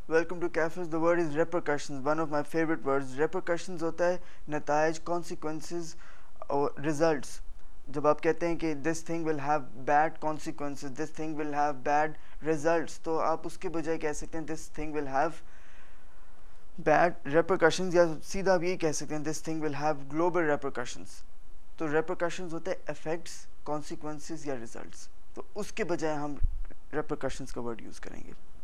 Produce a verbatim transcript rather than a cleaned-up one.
Welcome to कैफेज। The word is repercussions, one of my favourite words. repercussions होता है नताइज, consequences और results. जब आप कहते हैं कि this thing will have bad consequences, this thing will have bad results, तो आप उसके बजाय कह सकते हैं this thing will have bad repercussions, या सीधा आप यही कह सकते हैं this thing will have global repercussions। तो repercussions होते हैं इफेक्ट्स, consequences या रिजल्ट्स, तो उसके बजाय हम repercussions का वर्ड यूज़ करेंगे।